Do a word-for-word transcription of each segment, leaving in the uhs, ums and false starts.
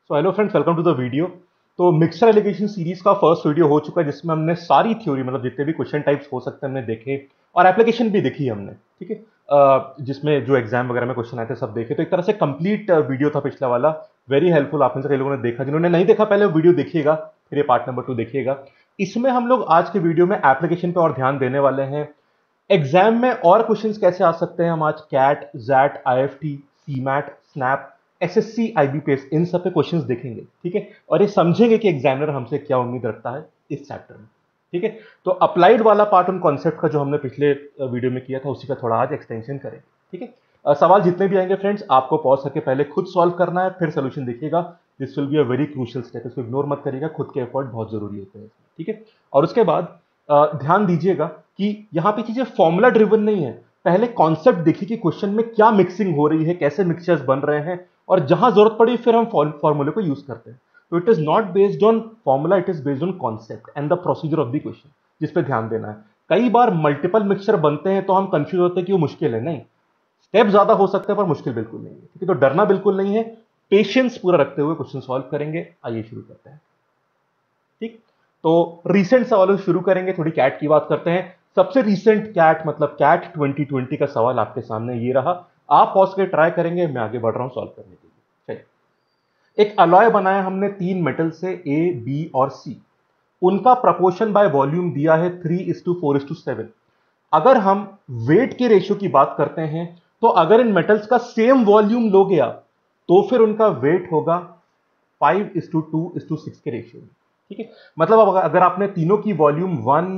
So hello friends, welcome to the video. तो mixture alligation series का first video हो चुका है जिसमें हमने सारी थ्योरी मतलब जितने भी क्वेश्चन टाइप्स हो सकते हैं हमने देखे और एप्लीकेशन भी देखी हमने। ठीक है, अ, जिसमें जो एग्जाम वगैरह में क्वेश्चन आए थे सब देखे। तो एक तरह से कंप्लीट वीडियो था पिछला वाला, वेरी हेल्पफुल। आप में से कई लोगों ने देखा, जिन्होंने नहीं देखा पहले वीडियो देखिएगा, फिर ये पार्ट नंबर टू देखिएगा। इसमें हम लोग आज के वीडियो में एप्लीकेशन पे और ध्यान देने वाले हैं। एग्जाम में और क्वेश्चंस कैसे आ सकते हैं हम आज CAT, XAT, IFT, CMAT, SNAP, SSC, IBPS, इन सब पे क्वेश्चंस देखेंगे। ठीक है, और ये समझेंगे कि एग्जामिनर हमसे क्या उम्मीद रखता है इस चैप्टर में। ठीक है, तो अप्लाइड वाला पार्ट उन कॉन्सेप्ट का जो हमने पिछले वीडियो में किया था उसी का थोड़ा आज एक्सटेंशन करें। ठीक है, अ, सवाल जितने भी आएंगे फ्रेंड्स आपको पॉज करके पहले खुद सॉल्व करना है, फिर सोल्यूशन देखिएगा। This will be a very crucial step, इसको इग्नोर मत करिएगा, खुद के एफर्ट बहुत जरूरी होते हैं। ठीक है, और उसके बाद अ, ध्यान दीजिएगा कि यहां पे चीजें फॉर्मूला ड्रिवन नहीं है। पहले कॉन्सेप्ट देखिए कि क्वेश्चन में क्या मिक्सिंग हो रही है, कैसे मिक्सचर्स बन रहे हैं, और जहां जरूरत पड़ी फिर हम फॉर्मूले को यूज करते हैं। तो it is not based on formula, it is based on concept and the procedure of the question, जिस पे ध्यान देना है। कई बार मल्टीपल मिक्सचर बनते हैं तो हम कंफ्यूज होते हैं कि वो मुश्किल है। नहीं, स्टेप ज्यादा हो सकते हैं पर मुश्किल बिल्कुल नहीं है। ठीक है, तो डरना बिल्कुल नहीं है, पेशेंस पूरा रखते हुए क्वेश्चन सॉल्व करेंगे। आइए शुरू करते हैं। ठीक, तो रीसेंट सवालों से शुरू करेंगे, थोड़ी कैट की बात करते हैं। सबसे रीसेंट कैट मतलब कैट ट्वेंटी ट्वेंटी का सवाल आपके सामने ये रहा। आप पॉज के ट्राई करेंगे, मैं आगे बढ़ रहा हूं सॉल्व करने के लिए। चलिए, एक अलॉय बनाया हमने तीन मेटल से, ए, बी और सी। उनका प्रपोर्शन बाय वॉल्यूम दिया है three is to four is to seven. अगर हम वेट के रेशियो की बात करते हैं तो अगर इन मेटल्स का सेम वॉल्यूम लो गया तो फिर उनका वेट होगा five is to two is to six के रेशियो में। ठीक है, मतलब अब अगर आपने तीनों की वॉल्यूम वन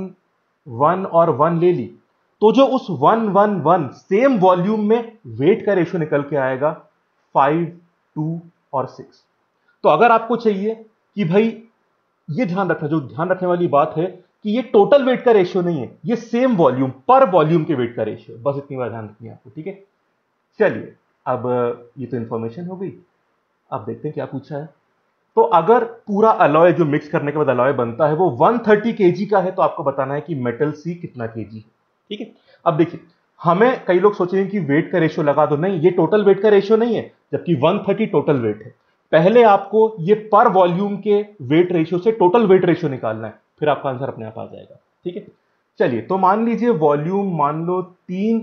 वन और वन ले ली तो जो उस one one one same volume में वेट का रेशियो निकल के आएगा फाइव, टू और सिक्स। तो अगर आपको चाहिए कि भाई, ये ध्यान रखना, जो ध्यान रखने वाली बात है कि ये टोटल वेट का रेशियो नहीं है, ये सेम वॉल्यूम पर वॉल्यूम के वेट का रेशियो, बस इतनी बात ध्यान रखनी है आपको। ठीक है, चलिए, अब ये तो इंफॉर्मेशन हो गई। अब देखते हैं क्या पूछा है। तो अगर पूरा अलॉय जो मिक्स करने के बाद अलॉय बनता है वो वन थर्टी केजी का है तो आपको बताना है कि मेटल सी कितना केजी है। ठीक है, अब देखिए, हमें कई लोग सोचेंगे कि वेट का रेशियो लगा दो। नहीं, ये टोटल वेट का रेशियो नहीं है, जबकि वन थर्टी टोटल वेट है। पहले आपको ये पर वॉल्यूम के वेट रेशियो से टोटल वेट रेशियो निकालना है, फिर आपका आंसर अपने आप आ जाएगा। ठीक है, चलिए, तो मान लीजिए वॉल्यूम मान लो तीन,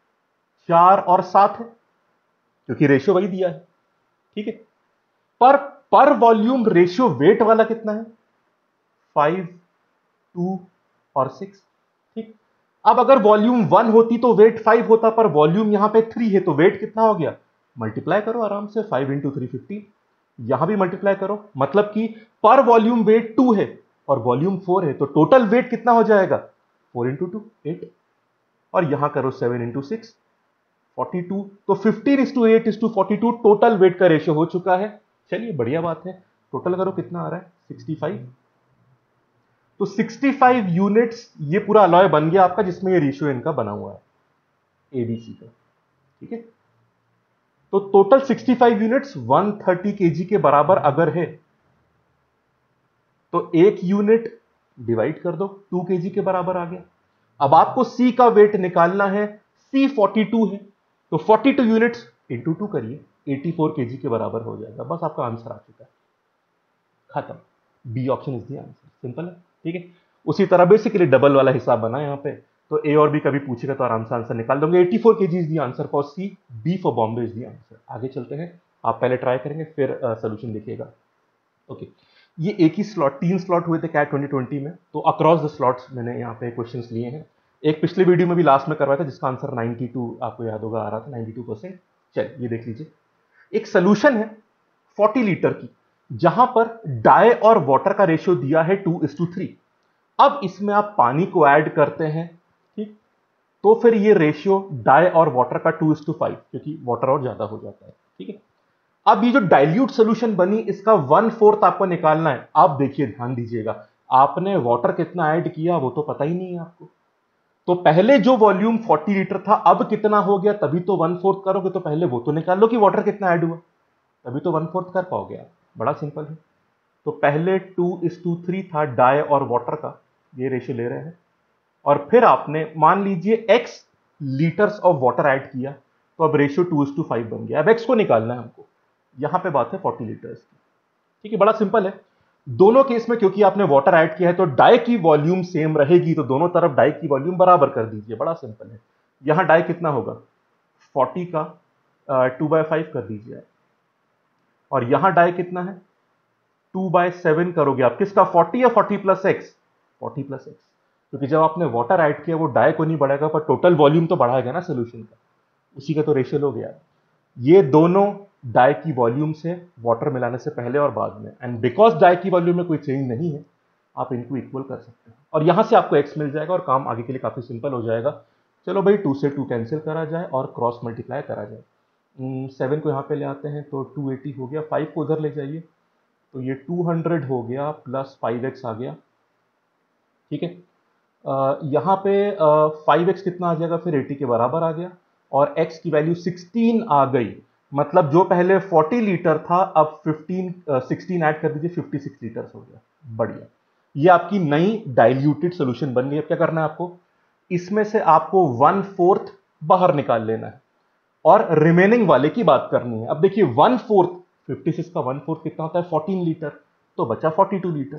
चार और सात है, क्योंकि रेशियो वही दिया है। ठीक है, पर पर वॉल्यूम रेशियो वेट वाला कितना है? फाइव, टू और सिक्स। ठीक, अब अगर वॉल्यूम वन होती तो वेट फाइव होता, पर वॉल्यूम यहां पे थ्री है तो वेट कितना हो गया? मल्टीप्लाई करो आराम से, फाइव इंटू थ्री फिफ्टीन। यहां भी मल्टीप्लाई करो, मतलब कि पर वॉल्यूम वेट टू है और वॉल्यूम फोर है, तो टोटल वेट कितना हो जाएगा? Four into two, eight. और यहां करो seven into six, forty two. तो fifteen is to eight is to forty two, total weight का रेशियो हो चुका है। चलिए, बढ़िया बात है। टोटल करो कितना आ रहा है? Sixty five. तो सिक्सटी फाइव यूनिट्स ये पूरा अलॉय बन गया आपका, जिसमें ये रेशियो इनका बना हुआ है एबीसी का। ठीक है, तो total sixty five units one thirty kg के बराबर अगर है तो एक यूनिट डिवाइड कर दो, टू केजी के बराबर आ गया। अब आपको सी का वेट निकालना है, सी फोर्टी टू है, तो forty two units into two करिए, एटी फोर केजी के बराबर हो जाएगा। बस आपका आंसर आ चुका है, खत्म। B option is the answer, simple है। ठीक है, उसी तरह बेसिकली डबल वाला हिसाब बना यहां पे, तो ए और बी कभी पूछेगा तो आराम से आंसर निकाल दोगे। Eighty four kg is the answer for C, B for Bombay is the answer. आगे चलते हैं, आप पहले ट्राई करेंगे फिर सोल्यूशन देखिएगा। ओके, ये एक ही स्लॉट, तीन स्लॉट हुए थे कैट ट्वेंटी ट्वेंटी में, तो अक्रॉस द स्लॉट्स मैंने यहाँ पे क्वेश्चंस लिए हैं। एक पिछले वीडियो में भी लास्ट में करवाया था जिसका आंसर नाइंटी टू आपको याद होगा आ रहा था, नाइंटी टू परसेंट। चलिए, ये देख लीजिए, एक सोल्यूशन है फोर्टी लीटर की, जहां पर डाई और वाटर का रेशियो दिया है टू इज टू थ्री। अब इसमें आप पानी को ऐड करते हैं, ठीक, तो फिर ये रेशियो डाई और वाटर का टू इज टू फाइव, क्योंकि वाटर और ज्यादा हो जाता है। ठीक है, अब ये जो डाइल्यूट सोल्यूशन बनी इसका वन फोर्थ आपको निकालना है। आप देखिए, ध्यान दीजिएगा, आपने वाटर कितना ऐड किया वो तो पता ही नहीं है आपको। तो पहले जो वॉल्यूम फोर्टी लीटर था अब कितना हो गया, तभी तो वन फोर्थ करोगे, तो पहले वो तो निकाल लो कि वाटर कितना ऐड हुआ, तभी तो वन फोर्थ कर पाओगे आप। बड़ा सिंपल है। तो पहले टू इज टू थ्री था डाई और वाटर का, ये रेशियो ले रहे हैं, और फिर आपने मान लीजिए x litres of water add किया, तो अब ratio two is to five बन गया। अब एक्स को निकालना है हमको, यहां पे बात है फोर्टी लीटर्स की। ठीक है, बड़ा सिंपल है। दोनों केस में क्योंकि आपने वाटर ऐड किया है तो डाई की वॉल्यूम सेम रहेगी, तो दोनों तरफ डाई की वॉल्यूम बराबर कर दीजिए, बड़ा सिंपल है। यहां डाई कितना होगा, फोर्टी का टू बाय फाइव कर दीजिए, और यहां डाई कितना है, टू बाय सेवन करोगे आप, किसका, फोर्टी या forty plus x, forty plus x, क्योंकि जब आपने वाटर ऐड किया वो डाई को नहीं बढ़ाएगा पर टोटल वॉल्यूम तो बढ़ाएगा ना सोल्यूशन का, उसी का तो रेशियो हो गया। ये दोनों डाई की वॉल्यूम से वाटर मिलाने से पहले और बाद में, एंड बिकॉज डाई की वॉल्यूम में कोई चेंज नहीं है आप इनको इक्वल कर सकते हैं, और यहां से आपको एक्स मिल जाएगा और काम आगे के लिए काफी सिंपल हो जाएगा। चलो भाई, टू से टू कैंसिल करा जाए और क्रॉस मल्टीप्लाई करा जाए। सेवन को यहाँ पे ले आते हैं तो टू एटी हो गया, फाइव को उधर ले जाइए तो ये टू हंड्रेड हो गया प्लस फाइव एक्स आ गया, ठीक है। अ, यहाँ पे फाइव एक्स कितना आ जाएगा फिर, एटी के बराबर आ गया, और x की वैल्यू सिक्सटीन आ गई, मतलब जो पहले फोर्टी लीटर था अब फिफ्टीन सिक्सटीन ऐड कर दीजिए, फिफ्टी सिक्स लीटर हो गया, बढ़िया। ये आपकी नई डाइल्यूटेड सॉल्यूशन बन गई। अब क्या करना है आपको, इसमें से आपको वन फोर्थ बाहर निकाल लेना है और रिमेनिंग वाले की बात करनी है। अब देखिए वन फोर्थ, फिफ्टी सिक्स का वन फोर्थ कितना होता है, फोर्टीन लीटर, तो बचा फोर्टी टू लीटर,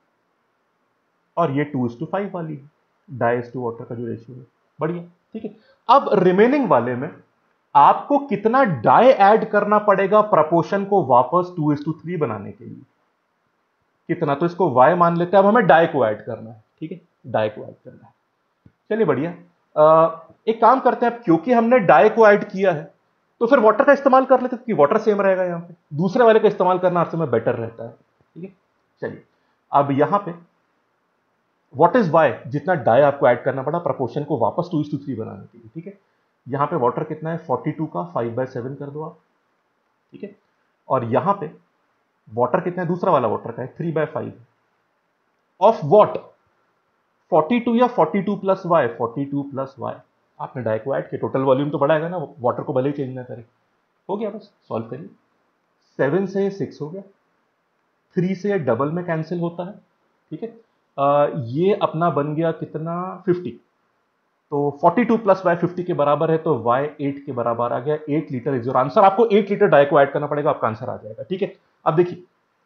और ये टू इज टू फाइव वाली है, डाई इज टू वाटर का जो रेशियो है, बढ़िया, ठीक है। अब रिमेनिंग वाले में आपको कितना डाई ऐड करना पड़ेगा प्रपोर्शन को वापस टू इज टू थ्री बनाने के लिए, कितना, तो इसको y मान लेते हैं। अब हमें डाई को ऐड करना है, ठीक है, डाई को ऐड करना है, चलिए बढ़िया। आ, एक काम करते हैं, क्योंकि हमने डाई को ऐड किया है तो फिर वाटर का इस्तेमाल कर लेते हैं, क्योंकि वाटर सेम रहेगा, यहां पे दूसरे वाले का इस्तेमाल करना हर समय बेटर रहता है, ठीक है। चलिए अब यहां पे व्हाट इज वाई, जितना डाई आपको ऐड करना पड़ा प्रपोर्शन को वापस टू इज टू थ्री बनाने के लिए, ठीक है। यहां पे वाटर कितना है, फोर्टी टू का फाइव बाय सेवन कर दो आप, ठीक है, और यहां पे वाटर कितना है, दूसरा वाला वाटर का है three by five of what, forty two या forty two plus y, forty two plus y, आपने डाई को ऐड किया, टोटल वॉल्यूम तो बढ़ाएगा ना, वाटर को भले ही चेंज ना करे, हो गया, बस सॉल्व करिए। सेवन से सिक्स हो गया, थ्री से डबल में कैंसिल होता है, ठीक है। आ, ये अपना बन गया कितना, फिफ्टी, तो forty two plus y fifty के बराबर है, तो वाई एट के बराबर आ गया, eight litre is your answer. आपको एट लीटर डाई को ऐड करना पड़ेगा, आपका आंसर आ जाएगा, ठीक है। अब देखिए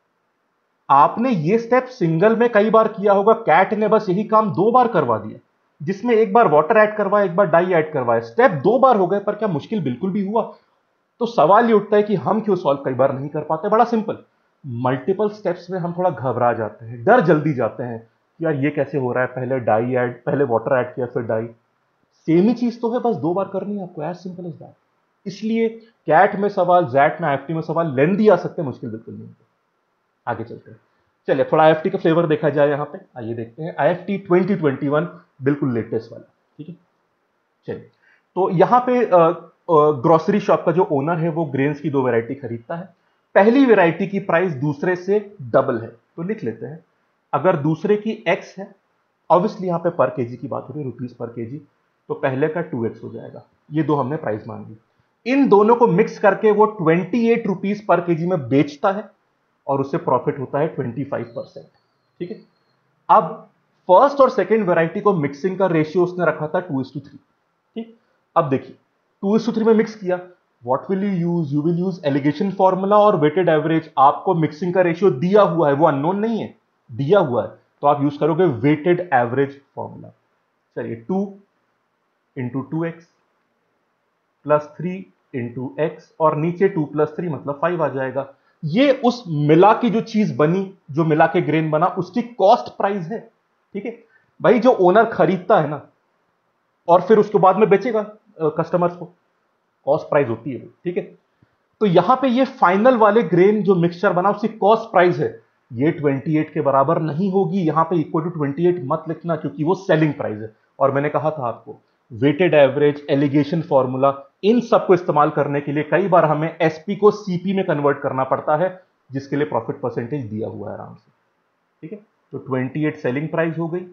आपने ये स्टेप सिंगल में कई बार किया होगा, कैट ने बस यही काम दो बार करवा दिया, जिसमें एक बार वाटर ऐड करवाया, एक बार डाई ऐड करवाया, स्टेप दो बार हो गए, पर क्या मुश्किल बिल्कुल भी हुआ? तो सवाल ये उठता है कि हम क्यों सॉल्व कई बार नहीं कर पाते। बड़ा सिंपल, मल्टीपल स्टेप्स में हम थोड़ा घबरा जाते हैं, डर जल्दी जाते हैं कि यार ये कैसे हो रहा है, पहले डाई ऐड, पहले वाटर ऐड किया फिर डाई, सेम ही चीज तो है, बस दो बार करनी है आपको, एज सिंपल एज दैट। इसलिए कैट में सवाल, जैट में, आईएफटी में सवाल लेंदी आ सकते हैं, मुश्किल बिल्कुल नहीं होते। आगे चलते हैं, चलिए थोड़ा आईएफटी का फ्लेवर देखा जाए यहाँ पे, आइए देखते हैं आईएफटी ट्वेंटी ट्वेंटी वन, बिल्कुल लेटेस्ट वाला, ठीक है। चलिए तो यहाँ पे ग्रोसरी शॉप का जो ओनर है वो ग्रेन्स की दो वैरायटी खरीदता है। पहली वैरायटी की प्राइस दूसरे से डबल है, तो लिख लेते हैं, अगर दूसरे की एक्स है, ऑब्वियसली यहाँ पे पर केजी की बात हो रही है, रुपीज पर केजी, तो पहले का टू एक्स हो जाएगा। ये दो हमने प्राइस मान ली, इन दोनों को मिक्स करके वो twenty eight rupees per kg में बेचता है और उससे प्रॉफिट होता है ट्वेंटी फाइव परसेंट, ठीक है। अब फर्स्ट और सेकंड वैरायटी को मिक्सिंग का रेशियो उसने रखा था टू इज टू थ्री, ठीक। अब देखिए टू इज टू थ्री में मिक्स किया, what will you use, you will use alligation formula और वेटेड एवरेज। आपको मिक्सिंग का रेशियो दिया हुआ है, वो अननोन नहीं है, दिया हुआ है, तो आप यूज करोगे वेटेड एवरेज फॉर्मूला। चलिए two into two x plus three into x, और नीचे टू प्लस थ्री मतलब फाइव आ जाएगा। ये उस मिला की जो चीज बनी, जो मिला के ग्रेन बना, उसकी कॉस्ट प्राइस है, ठीक है भाई। जो ओनर खरीदता है ना और फिर उसके बाद में बेचेगा कस्टमर्स को, कॉस्ट प्राइस होती है, ठीक है। तो यहां पे ये फाइनल वाले ग्रेन जो मिक्सचर बना उसकी कॉस्ट प्राइस है, ये अट्ठाईस के बराबर नहीं होगी। यहां पे इक्वल टू अट्ठाईस मत लिखना, क्योंकि वो सेलिंग प्राइस है। और मैंने कहा था आपको वेटेड एवरेज, एलिगेशन फॉर्मूला, इन सबको इस्तेमाल करने के लिए कई बार हमें एसपी को सीपी में कन्वर्ट करना पड़ता है, जिसके लिए प्रॉफिट परसेंटेज दिया हुआ है आराम से, ठीक है। तो अट्ठाईस सेलिंग प्राइस हो गई,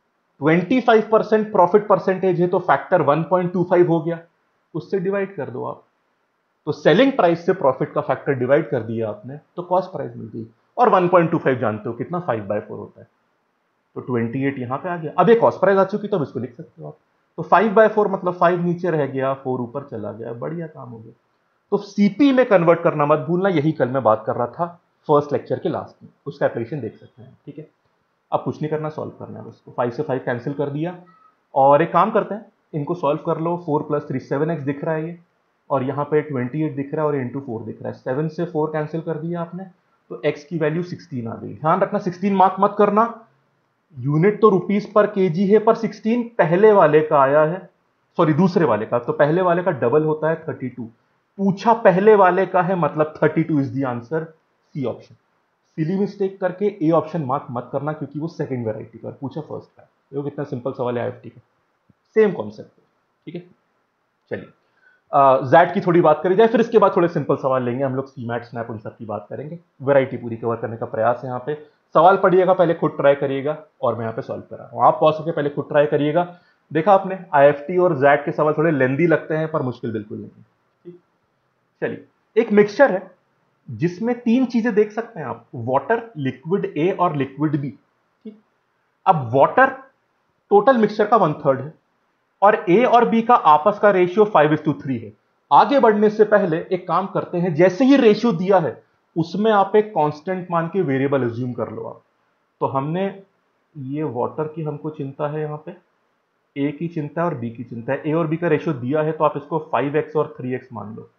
पच्चीस परसेंट प्रॉफिट परसेंटेज है, तो factor one point two five हो गया, उससे डिवाइड कर दो आप। तो सेलिंग प्राइस से प्रॉफिट का फैक्टर डिवाइड कर दिया आपने, तो कॉस्ट प्राइस मिल गई। और वन पॉइंट टू फाइव जानते हो कितना, फाइव बाय फोर होता है, तो अट्ठाईस यहां पे आ गया। अब एक कॉस्ट प्राइस आ चुकी, तो अब इसको लिख सकते हो आप। तो फाइव बाय फोर मतलब फाइव नीचे रह गया, फोर ऊपर चला गया, बढ़िया काम हो गया। तो सीपी में कन्वर्ट करना मत भूलना, यही कल मैं बात कर रहा था फर्स्ट लेक्चर के लास्ट में, उसका एप्लीकेशन देख सकते हैं, ठीक है। अब कुछ नहीं करना, सॉल्व करना है उसको। फाइव से फाइव कैंसिल कर दिया, और एक काम करते हैं, इनको सॉल्व कर लो। Four plus three seven x दिख रहा है ये, और यहाँ पे ट्वेंटी एट दिख रहा है, और इंटू फोर दिख रहा है। सेवन से फोर कैंसिल कर दिया आपने, तो x की वैल्यू सिक्सटीन आ गई। ध्यान रखना सिक्सटीन मार्क मत करना, यूनिट तो रुपीस पर केजी है, पर सिक्सटीन पहले वाले का आया है, सॉरी दूसरे वाले का, तो पहले वाले का डबल होता है थर्टी टू। पूछा पहले वाले का है, मतलब thirty two is the answer, C option. Silly mistake करके ए ऑप्शन मार्क मत करना, क्योंकि वो सेकंड वैरायटी का पूछा फर्स्ट का। देखो कितना सिंपल सवाल है आईएफटी का, सेम कॉन्सेप्ट है, ठीक है। चलिए जैड की थोड़ी बात करी जाए, फिर इसके बाद थोड़े सिंपल सवाल लेंगे हम लोग, सीमैट स्नैप उन सब की बात करेंगे। वैरायटी पूरी कवर करने का प्रयास है यहाँ पे। सवाल पढ़िएगा, पहले खुद ट्राई करिएगा, और मैं यहाँ पे सॉल्व कर रहा हूँ। आप पहुंच सके पहले खुद ट्राई करिएगा। देखा आपने, आईएफटी और जैड के सवाल थोड़े लेंदी लगते हैं, पर मुश्किल बिल्कुल नहीं है, ठीक। चलिए, एक मिक्सचर है जिसमें तीन चीजें देख सकते हैं आप, वाटर, लिक्विड ए और लिक्विड बी, ठीक। अब वाटर टोटल मिक्सचर का वन थर्ड है, और ए और बी का आपस का ratio five is to three है। आगे बढ़ने से पहले एक काम करते हैं, जैसे ही रेशियो दिया है उसमें आप एक कांस्टेंट मान के वेरिएबल एज्यूम कर लो आप। तो हमने ये वाटर की हमको चिंता है, यहाँ पे ए की चिंता है और बी की चिंता है। ए और बी का रेशियो दिया है, तो आप इसको फाइव एक्स और थ्री एक्स मान लो।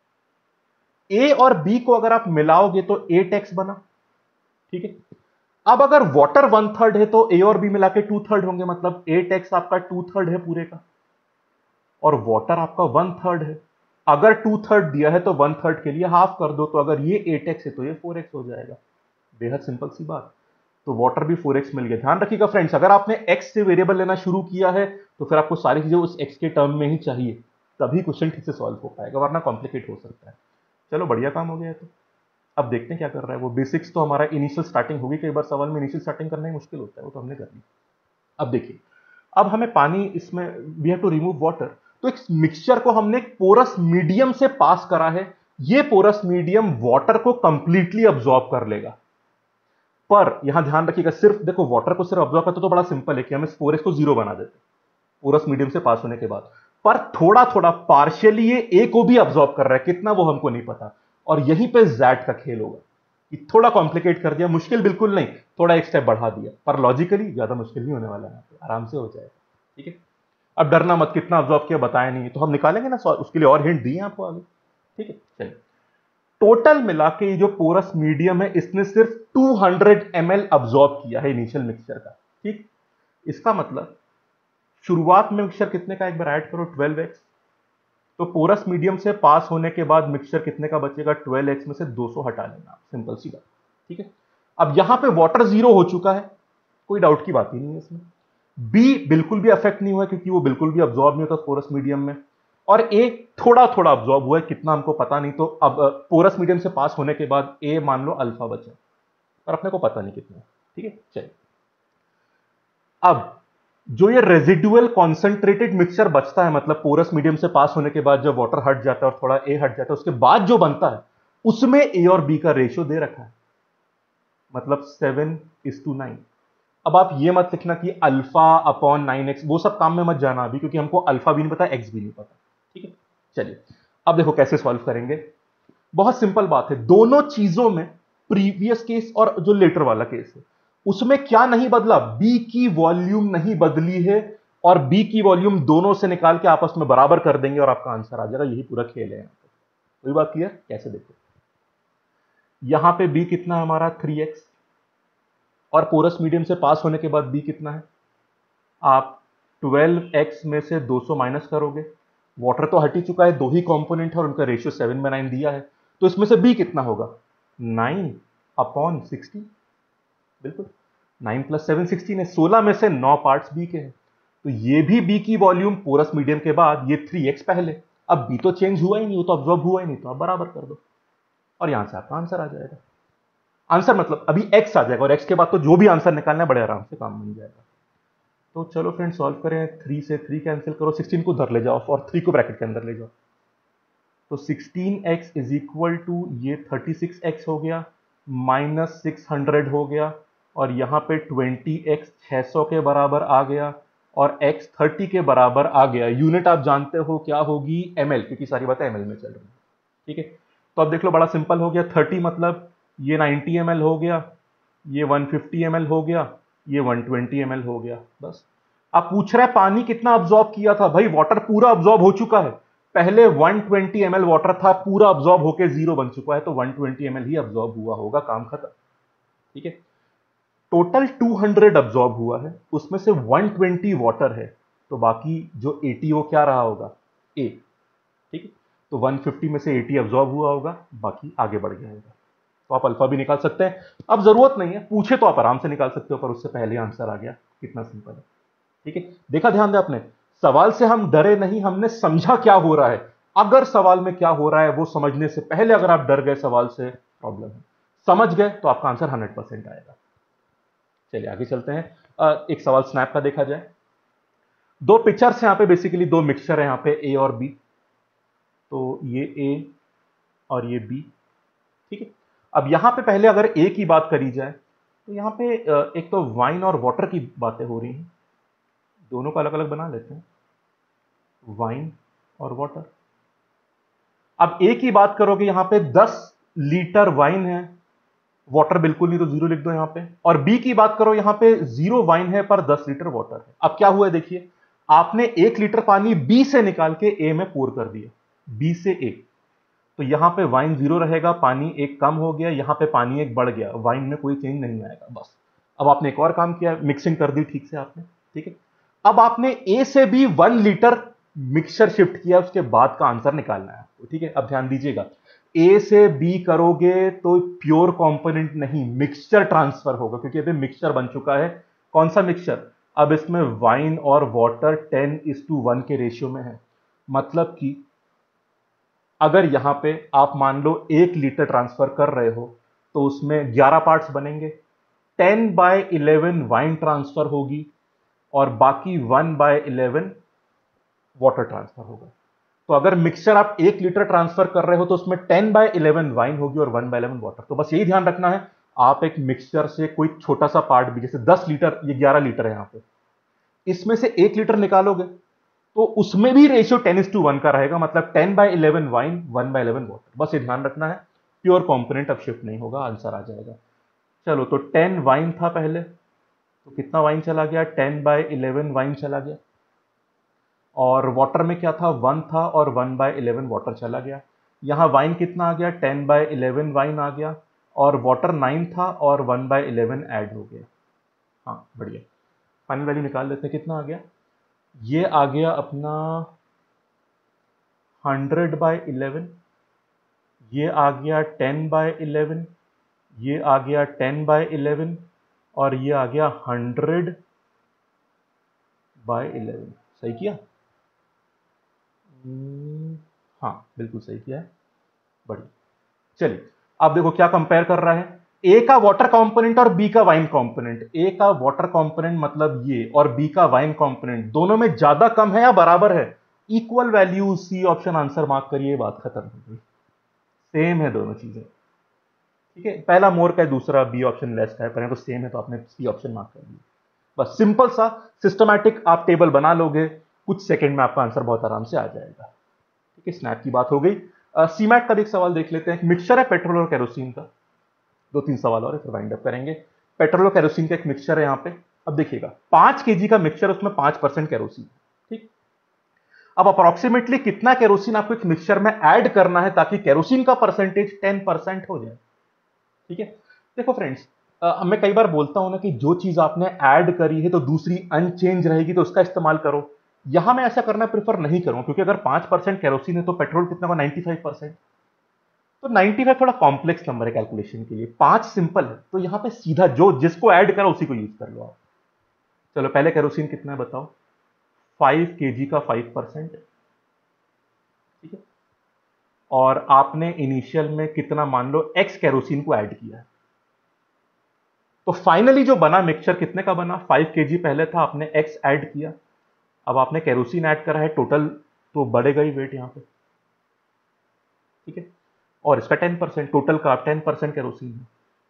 ए और बी को अगर आप मिलाओगे तो एट एक्स बना, ठीक है। अब अगर वाटर वन थर्ड है, तो ए और बी मिला के टू थर्ड होंगे, मतलब एट एक्स आपका टू थर्ड है पूरे का, और वाटर आपका वन थर्ड है। अगर टू थर्ड दिया है तो वन थर्ड के लिए हाफ कर दो, तो अगर ये एट एक्स है तो ये फोर एक्स हो जाएगा। बेहद सिंपल सी बात। तो वाटर भी फोर एक्स मिल गया। ध्यान रखिएगा फ्रेंड्स, अगर आपने x से वेरिएबल लेना शुरू किया है तो फिर आपको सारी चीजें उस x के टर्म में ही चाहिए, तभी क्वेश्चन ठीक से सॉल्व हो पाएगा, वरना कॉम्प्लिकेट हो सकता है। चलो बढ़िया काम हो गया है। तो अब देखते हैं क्या कर रहा है वो। बेसिक्स तो हमारा इनिशियल स्टार्टिंग होगी, कई बार सवाल में इनिशियल स्टार्टिंग करना ही मुश्किल होता है, वो तो हमने कर ली। अब देखिए, अब हमें पानी, इसमें we have to remove water. तो एक मिक्सचर को हमने एक पोरस मीडियम से पास करा है, ये पोरस मीडियम वाटर को कंप्लीटली अब्सॉर्ब कर लेगा। पर यहां ध्यान रखिएगा, सिर्फ देखो वाटर को सिर्फ अब्सॉर्ब करते तो बड़ा सिंपल है कि हम इस फोर एक्स को जीरो बना देते पोरस मीडियम से पास होने के बाद, पर थोड़ा थोड़ा पार्शियली ये ए को भी अब्सॉर्ब कर रहा है, कितना वो हमको नहीं पता। और यहीं पे जैड का खेल होगा कि थोड़ा कॉम्प्लिकेट कर दिया, मुश्किल बिल्कुल नहीं, थोड़ा एक स्टेप बढ़ा दिया, पर लॉजिकली ज्यादा मुश्किल नहीं होने वाला है, आराम से हो जाएगा, ठीक है। अब डरना मत, कितना अब्सॉर्ब किया बताया नहीं, तो हम निकालेंगे ना, उसके लिए और हिंट दिए आपको आगे, ठीक है। चलिए, टोटल मिला के जो पोरस मीडियम है, इसने सिर्फ two hundred m l absorb किया है इनिशियल मिक्सचर का, ठीक। इसका मतलब शुरुआत में मिक्सचर कितने का, एक बार ऐड करो, ट्वेल्व एक्स। तो पोरस मीडियम से पास होने के बाद मिक्सचर कितने का बचेगा, ट्वेल्व एक्स में से दो सौ हटा लेना, सिंपल सी बात, ठीक है। अब यहां पे वाटर जीरो हो चुका है, कोई डाउट की बात ही नहीं है इसमें। बी बिल्कुल भी अफेक्ट नहीं हुआ, क्योंकि वो बिल्कुल भी अब्सॉर्ब नहीं होता पोरस मीडियम में। और ए थोड़ा थोड़ा अब्सॉर्ब हुआ है, कितना हमको पता नहीं। तो अब पोरस मीडियम से पास होने के बाद ए मान लो अल्फा बचा, पर अपने को पता नहीं कितना, ठीक है। चलिए, अब जो ये रेजिडुअल कॉन्सेंट्रेटेड मिक्सचर बचता है, मतलब पोरस मीडियम से पास होने के बाद जब वाटर हट जाता है और थोड़ा ए हट जाता है, उसके बाद जो बनता है उसमें ए और बी का रेशियो दे रखा है, मतलब सेवन इज टू नाइन। अब आप ये मत लिखना कि अल्फा अपॉन नाइन एक्स, वो सब काम में मत जाना अभी, क्योंकि हमको अल्फा भी नहीं पता, एक्स भी नहीं पता, ठीक है। चलिए, अब देखो कैसे सॉल्व करेंगे। बहुत सिंपल बात है, दोनों चीजों में, प्रीवियस केस और जो लेटर वाला केस है, उसमें क्या नहीं बदला, बी की वॉल्यूम नहीं बदली है, और बी की वॉल्यूम दोनों से निकाल के आपस में बराबर कर देंगे और आपका आंसर आ जाएगा। यही पूरा खेल है। कोई बात क्लियर? कैसे देखो, यहां पे बी कितना है हमारा, थ्री एक्स, और पोरस मीडियम से पास होने के बाद बी कितना है, आप ट्वेल्व एक्स में से दो सौ माइनस करोगे, वाटर तो हट ही चुका है, दो ही कंपोनेंट है और उनका रेशियो सेवन में नाइन दिया है, तो इसमें से बी कितना होगा, नाइन अपॉन सिक्सटी, बिल्कुल नाइन प्लस सेवन सिक्सटीन है, सोलह में से नौ पार्ट्स बी के हैं, तो ये भी बी की वॉल्यूम पोरस मीडियम के बाद, ये थ्री एक्स पहले। अब बी तो चेंज हुआ ही नहीं, वो तो अब्सॉर्ब हुआ ही नहीं, तो आप बराबर कर दो और यहां से आपका आंसर आ जाएगा। आंसर मतलब अभी x आ जाएगा, और x के बाद तो जो भी आंसर निकालना है बड़े आराम से काम बन जाएगा। तो चलो फ्रेंड सॉल्व करें, थ्री से थ्री कैंसिल करो, सिक्सटीन को उधर ले जाओ और थ्री को ब्रैकेट के अंदर ले जाओ, तो sixteen x is equal to ये थर्टी सिक्स एक्स हो गया, माइनस सिक्स हंड्रेड हो गया, और यहां पे ट्वेंटी एक्स छह सौ के बराबर आ गया, और x थर्टी के बराबर आ गया। यूनिट आप जानते हो क्या होगी, एमएल, क्योंकि सारी बातें एमएल में चल रही है, ठीक है। तो अब देख लो, बड़ा सिंपल हो गया, थर्टी मतलब ये नाइन्टी एम एल हो गया, ये वन फिफ्टी एम एल हो गया, ये वन ट्वेंटी एम एल हो गया। बस आप पूछ रहे हैं पानी कितना अब्जॉर्ब किया था, भाई वाटर पूरा अब्जॉर्ब हो चुका है। पहले one twenty m l water था, पूरा अब्जॉर्ब होकर जीरो बन चुका है, तो वन ट्वेंटी एम एल ही अब्जॉर्ब हुआ होगा, काम खत्म। ठीक है, टोटल टू हंड्रेड अब्जॉर्ब हुआ है, उसमें से वन ट्वेंटी वाटर है, तो बाकी जो एटी वो क्या रहा होगा, ए। ठीक है, तो वन फिफ्टी में से एटी अब्जॉर्ब हुआ होगा, बाकी आगे बढ़ गया होगा। तो आप अल्फा भी निकाल सकते हैं। अब जरूरत नहीं है, पूछे तो आप आराम से निकाल सकते हो, पर उससे पहले आंसर आ गया, कितना सिंपल है। ठीक है, देखा, ध्यान दें आपने, सवाल से हम डरे नहीं, हमने समझा क्या हो रहा है। अगर सवाल में क्या हो रहा है वो समझने से पहले अगर आप डर गए सवाल से, प्रॉब्लम है। समझ गए तो आपका आंसर हंड्रेड परसेंट आएगा। चलिए आगे चलते हैं। एक सवाल स्नैप का देखा जाए। दो पिक्चर्स हैं यहां पे, बेसिकली दो मिक्सचर है यहां पे, ए और बी। तो ये ए और ये बी। ठीक है, अब यहां पे पहले अगर ए की बात करी जाए तो यहां पे एक तो वाइन और वाटर की बातें हो रही हैं, दोनों को अलग अलग बना लेते हैं, वाइन और वाटर। अब ए की बात करोगे यहां पे दस लीटर वाइन है, वाटर बिल्कुल नहीं तो जीरो लिख दो यहां पे। और बी की बात करो, यहां पे जीरो वाइन है पर दस लीटर वाटर है। अब क्या हुआ है देखिए, आपने एक लीटर पानी बी से निकाल के ए में पोर कर दिया, बी से ए, तो यहां पे वाइन जीरो रहेगा, पानी एक कम हो गया, यहां पे पानी एक बढ़ गया, वाइन में कोई चेंज नहीं आएगा। बस अब आपने एक और काम किया, मिक्सिंग कर दी ठीक से आपने। ठीक है, अब आपने ए से B one litre mixture shift किया, उसके बाद का आंसर निकालना है आपको। ठीक है, अब ध्यान दीजिएगा, ए से बी करोगे तो प्योर कंपोनेंट नहीं, मिक्सचर ट्रांसफर होगा, क्योंकि अभी मिक्सचर बन चुका है। कौन सा मिक्सचर? अब इसमें वाइन और water ten is to one के रेशियो में है। मतलब कि अगर यहां पे आप मान लो एक लीटर ट्रांसफर कर रहे हो तो उसमें ग्यारह पार्ट्स बनेंगे, ten by eleven wine transfer होगी और बाकी one by eleven water transfer होगा। तो अगर मिक्सचर आप एक लीटर ट्रांसफर कर रहे हो तो उसमें टेन बाय इलेवन वाइन होगी और वन बाय इलेवन वाटर। तो बस यही ध्यान रखना है, आप एक मिक्सचर से कोई छोटा सा पार्ट भी, जैसे दस लीटर, ये ग्यारह लीटर है यहां पे, इसमें से एक लीटर निकालोगे तो उसमें भी ratio ten is to one का रहेगा, मतलब ten by eleven wine, one by eleven water. बस ये ध्यान रखना है, प्योर कंपोनेंट अब शिफ्ट नहीं होगा, आंसर आ जाएगा। चलो, तो टेन वाइन था पहले, तो कितना वाइन चला गया, टेन बाय इलेवन वाइन चला गया। और वाटर में क्या था, वन था और वन बाय इलेवन वाटर चला गया। यहां वाइन कितना आ गया, टेन बाय इलेवन वाइन आ गया, और वाटर नाइन था और वन बाय इलेवन ऐड हो गया। हाँ बढ़िया, फाइनल वैल्यू निकाल लेते हैं, कितना आ गया, ये आ गया अपना हंड्रेड बाय इलेवन, ये आ गया टेन बाय इलेवन, ये आ गया टेन बाय इलेवन, और ये आ गया हंड्रेड बाय इलेवन। सही किया? हाँ बिल्कुल सही किया है, बढ़िया। चलिए अब देखो क्या कंपेयर कर रहा है, ए का वाटर कंपोनेंट और बी का वाइन कंपोनेंट। ए का वाटर कंपोनेंट मतलब ये, और बी का वाइन कंपोनेंट, दोनों में ज्यादा कम है या बराबर है, equal value, C option answer mark करिए, बात खत्म हो गई। सेम है दोनों चीजें। ठीक है, पहला मोर का है, दूसरा बी ऑप्शन लेस का है, पर तो सेम है, तो आपने सी ऑप्शन मार्क कर दिया। बस सिंपल सा सिस्टमैटिक आप टेबल बना लोगे, कुछ सेकंड में आपका आंसर बहुत आराम से आ जाएगा। ठीक है, स्नैप की बात हो गई। सीमैट का भी एक सवाल देख लेते हैं। मिक्सचर है पेट्रोल और केरोसिन का, दो तीन सवाल और फिर वाइंड अप करेंगे। पेट्रोल और केरोसिन का एक मिक्सचर है यहां पे। अब देखिएगा, पांच केजी का मिक्सचर, उसमें पांच परसेंट केरोसिन। ठीक, अब अप्रोक्सीमेटली कितना केरोसिन आपको एक मिक्सचर में ऐड करना है ताकि केरोसिन का परसेंटेज टेन परसेंट हो जाए। ठीक है, देखो फ्रेंड्स, मैं कई बार बोलता हूं ना कि जो चीज आपने ऐड करी है तो दूसरी अनचेंज रहेगी, तो उसका इस्तेमाल करो। यहां मैं ऐसा करना प्रेफर नहीं करूंगा, क्योंकि अगर पांच परसेंट केरोसिन है तो पेट्रोल कितना होगा, नाइन्टी फाइव परसेंट। तो नाइन्टी फाइव थोड़ा कॉम्प्लेक्स नंबर है कैलकुलेशन के लिए, पांच सिंपल है, तो यहां पे सीधा जो जिसको ऐड करा उसी को यूज कर लो आप। चलो पहले केरोसिन कितना है बताओ, फाइव केजी का फाइव परसेंट। ठीक है, और आपने इनिशियल में कितना, मान लो एक्स केरोसिन को ऐड किया है, तो फाइनली जो बना मिक्सचर कितने का बना, फाइव केजी पहले था, आपने एक्स ऐड किया, अब आपने केरोसिन ऐड करा है, टोटल तो बढ़ेगा ही वेट यहां पे। ठीक है, और इसका टेन परसेंट, टोटल का टेन परसेंट केरोसिन है।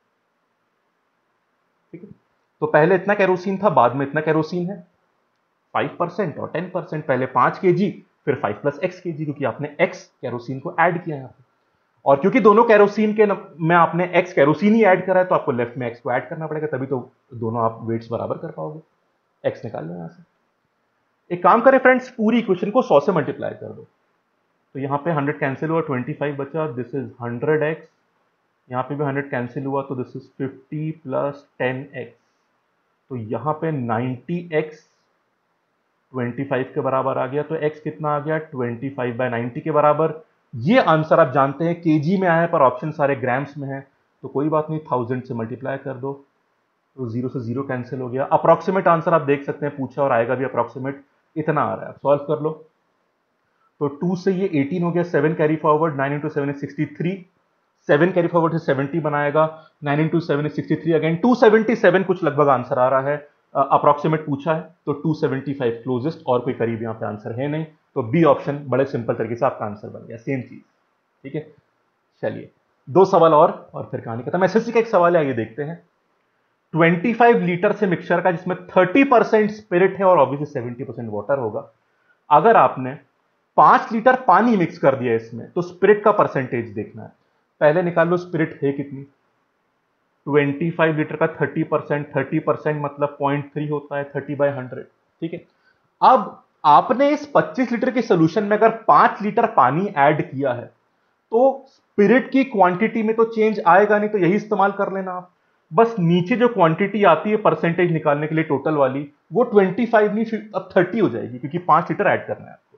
ठीक है, तो पहले इतना केरोसिन था, बाद में इतना केरोसिन है, फाइव परसेंट और टेन परसेंट, पहले पांच केजी फिर फाइव प्लस एक्स केजी, क्योंकि आपने एक्स केरोसिन को ऐड किया यहां पे। और क्योंकि दोनों कैरोसिन के न, में आपने एक्स कैरोसिन ही ऐड करा है तो आपको लेफ्ट में एक्स को ऐड करना पड़ेगा, तभी तो दोनों आप वेट्स बराबर कर पाओगे। एक्स निकाल लो यहां से। एक काम करें फ्रेंड्स, पूरी इक्वेशन को सौ से मल्टीप्लाई कर दो, तो यहाँ पे हंड्रेड कैंसिल हुआ, ट्वेंटी फाइव बचा, दिस इज हंड्रेड एक्स, यहाँ पे भी हंड्रेड कैंसिल हुआ तो this is fifty plus ten X, तो यहाँ पे नाइन्टी एक्स ट्वेंटी फाइव के बराबर आ गया, तो x कितना आ गया, ट्वेंटी फाइव बाय नाइन्टी के बराबर। ये आंसर आप जानते हैं केजी में आया है पर ऑप्शन सारे ग्राम्स में है, तो कोई बात नहीं, थाउजेंड से मल्टीप्लाई कर दो, तो जीरो से जीरो कैंसिल हो गया। अप्रॉक्सीमेट आंसर आप देख सकते हैं, पूछा और आएगा भी अप्रॉक्सीमेट इतना आ रहा है, सॉल्व कर लो। तो टू से ये एटीन हो गया, seven carry forward, nine into seven is sixty three, seven carry forward से सेवेंटी बनाएगा, nine into seven is sixty three, again two seventy seven कुछ लगभग आंसर आ रहा है, अप्रॉक्सीमेट uh, पूछा है तो टू सेवेंटी फाइव क्लोजेस्ट, और कोई करीब यहाँ पे आंसर है नहीं, तो बी ऑप्शन बड़े सिंपल तरीके से आपका आंसर बन गया, सेम चीज। ठीक है, चलिए दो सवाल और और फिर कहानी खत्म। एसएससी का एक सवाल है, आइए देखते हैं। पच्चीस लीटर से मिक्सचर का जिसमें तीस परसेंट स्पिरिट है और ऑब्वियसली सेवेंटी परसेंट वाटर होगा, अगर आपने पांच लीटर पानी मिक्स कर दिया इसमें तो स्पिरिट का परसेंटेज देखना है। पहले निकाल लो स्पिरिट है कितनी, पच्चीस लीटर का तीस परसेंट, तीस परसेंट मतलब पॉइंट थ्री होता है, तीस बाय हंड्रेड। ठीक है, अब आपने इस पच्चीस लीटर के सोल्यूशन में अगर पांच लीटर पानी ऐड किया है तो स्पिरिट की क्वांटिटी में तो चेंज आएगा नहीं, तो यही इस्तेमाल कर लेना आप। बस नीचे जो क्वांटिटी आती है परसेंटेज निकालने के लिए टोटल वाली, वो पच्चीस नहीं अब तीस हो जाएगी, क्योंकि पांच लीटर ऐड करना है आपको।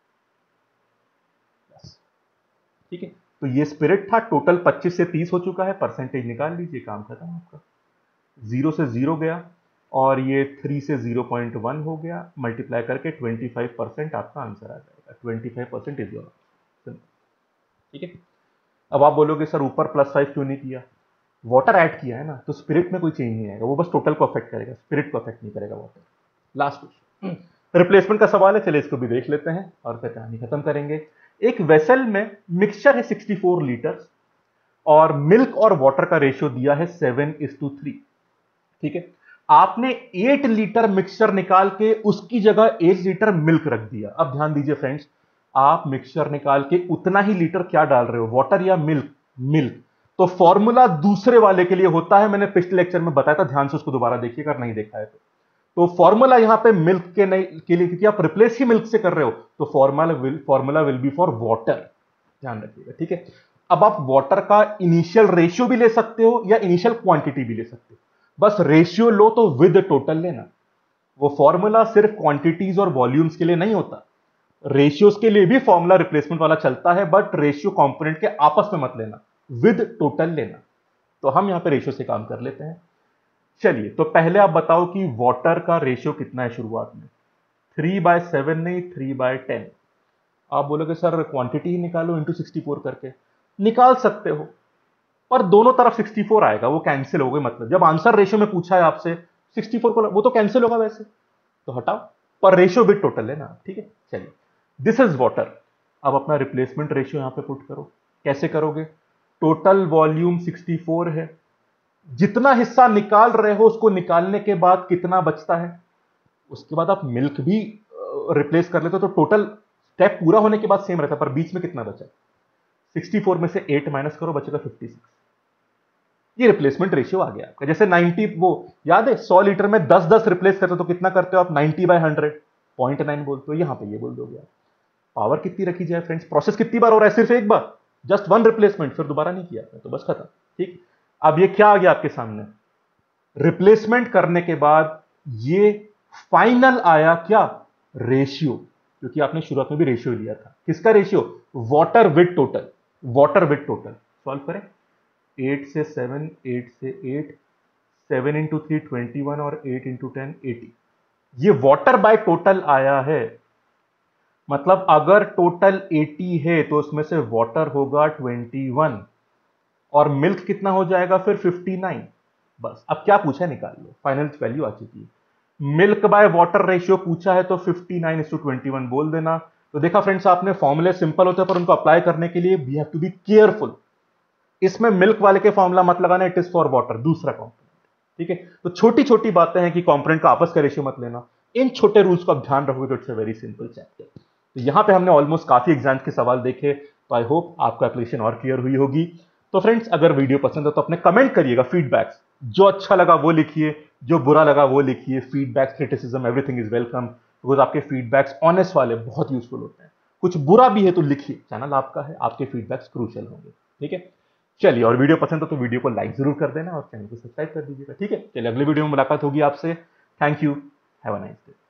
ठीक है, तो ये स्पिरिट था, टोटल पच्चीस से तीस हो चुका है, परसेंटेज निकाल लीजिए, काम खत्म आपका। जीरो से जीरो गया और ये थ्री से जीरो पॉइंट वन हो गया, मल्टीप्लाई करके पच्चीस परसेंट आपका आंसर आ जाएगा, पच्चीस परसेंट इज योर आंसर। ठीक है, अब आप बोलोगे सर ऊपर प्लस फाइव क्यों नहीं किया, वाटर ऐड किया है ना, तो स्पिरिट में कोई चेंज नहीं आएगा, वो बस टोटल को अफेक्ट करेगा, स्पिरिट को अफेक्ट नहीं करेगा वाटर। लास्ट क्वेश्चन, रिप्लेसमेंट का सवाल है, चलिए इसको भी देख लेते हैं और फिर कहानी खत्म करेंगे। एक वेसल में मिक्सचर है सिक्सटी फोर लीटर और मिल्क और वाटर का रेशियो दिया है सेवन इज टू थ्री। ठीक है, आपने एट लीटर मिक्सचर निकाल के उसकी जगह एट लीटर मिल्क रख दिया। अब ध्यान दीजिए फ्रेंड्स, आप मिक्सचर निकाल के उतना ही लीटर क्या डाल रहे हो, वाटर या मिल्क, मिल्क। तो फॉर्मूला दूसरे वाले के लिए होता है, मैंने पिछले लेक्चर में बताया था, ध्यान से उसको दोबारा देखिए अगर नहीं देखा है तो। तो फॉर्मूला यहां पे मिल्क के नहीं के लिए, क्योंकि आप रिप्लेस ही मिल्क से कर रहे हो, तो formula will formula will be for water, ध्यान रखिएगा। ठीक है, अब आप वाटर का इनिशियल रेशियो भी ले सकते हो या इनिशियल क्वांटिटी भी ले सकते हो, बस रेशियो लो तो विद टोटल लेना। वो फॉर्मूला सिर्फ क्वांटिटीज और वॉल्यूम्स के लिए नहीं होता, रेशियोज के लिए भी फॉर्मूला रिप्लेसमेंट वाला चलता है, बट रेशियो कंपोनेंट के आपस में मत लेना, विद टोटल लेना। तो हम यहां पे रेशियो से काम कर लेते हैं। चलिए, तो पहले आप बताओ कि वाटर का रेशियो कितना है शुरुआत में, थ्री बाय सेवन नहीं, थ्री बाय टेन। आप बोलोगे सर क्वांटिटी ही निकालो इंटू सिक्सटी फोर करके, निकाल सकते हो, पर दोनों तरफ सिक्सटी फोर आएगा, वो कैंसिल हो गए। मतलब जब आंसर रेशियो में पूछा है आपसे सिक्सटी फोर को, वो तो कैंसिल होगा वैसे, तो हटाओ, पर रेशियो विद टोटल लेना। ठीक है, चलिए दिस इज वाटर। अब अपना रिप्लेसमेंट रेशियो यहां पे पुट करो, कैसे करोगे, टोटल वॉल्यूम सिक्सटी फोर है, जितना हिस्सा निकाल रहे हो उसको निकालने के बाद कितना बचता है, उसके बाद आप मिल्क भी रिप्लेस कर लेते हो, तो टोटल स्टेप पूरा होने के बाद सेम रहता है, पर बीच में कितना बचा, सिक्सटी फोर में से एट माइनस करो, बचेगा फिफ्टी सिक्स। ये रिप्लेसमेंट रेशियो आ गया आपका। जैसे नाइन्टी, वो याद है सौ लीटर में दस दस रिप्लेस करते हो तो कितना करते हो आप, ninety by hundred, point nine बोलते हो, यहां पे ये बोल दोगे आप। पावर कितनी रखी जाए फ्रेंड्स, प्रोसेस कितनी बार हो रहा है, सिर्फ एक बार, जस्ट वन रिप्लेसमेंट, फिर दोबारा नहीं किया तो बस खत्म। ठीक, अब ये क्या आ गया आपके सामने, रिप्लेसमेंट करने के बाद ये फाइनल आया क्या, रेशियो, क्योंकि आपने शुरुआत में भी रेशियो लिया था, किसका ratio, water with total, water with total. Solve करें, एट से सेवन, एट से eight, seven into three twenty one और एट इंटू टेन एटी। ये वाटर बाय टोटल आया है, मतलब अगर टोटल अस्सी है तो उसमें से वाटर होगा इक्कीस और मिल्क कितना हो जाएगा फिर उनसठ। बस अब क्या पूछा है निकाल लो, फाइनल वैल्यू आ चुकी है। मिल्क बाय वाटर रेशियो पूछा है तो उनसठ इस टू इक्कीस बोल देना। तो देखा फ्रेंड्स, आपने फॉर्मूले सिंपल होते हैं पर उनको अप्लाई करने के लिए we have to be careful. इसमें मिल्क वाले के फॉर्मूला मत लगाना, इट इज फॉर वाटर, दूसरा कॉम्पोनेंट। ठीक है, तो छोटी छोटी बातें हैं कि कॉम्पोनेंट का आपस का रेशियो मत लेना, इन छोटे रूल्स को आप ध्यान रखोगे तो it's a very simple chapter. तो यहां पे हमने ऑलमोस्ट काफी एग्जाम्स के सवाल देखे, तो आई होप आपको एप्लीकेशन और क्लियर हुई होगी। तो फ्रेंड्स, अगर वीडियो पसंद है तो अपने कमेंट करिएगा, फीडबैक्स जो अच्छा लगा वो लिखिए, जो बुरा लगा वो लिखिए। Feedback, criticism, everything is welcome, because आपके फीडबैक्स ऑनेस्ट वाले बहुत यूजफुल होते हैं। कुछ बुरा भी है तो लिखिए, चैनल आपका है, आपके फीडबैक्स क्रूशियल होंगे। ठीक है, चलिए, और वीडियो पसंद हो तो वीडियो को लाइक जरूर कर देना और चैनल को सब्सक्राइब कर दीजिएगा। ठीक है, चलिए, अगले वीडियो में मुलाकात होगी आपसे। Thank you, have a nice day.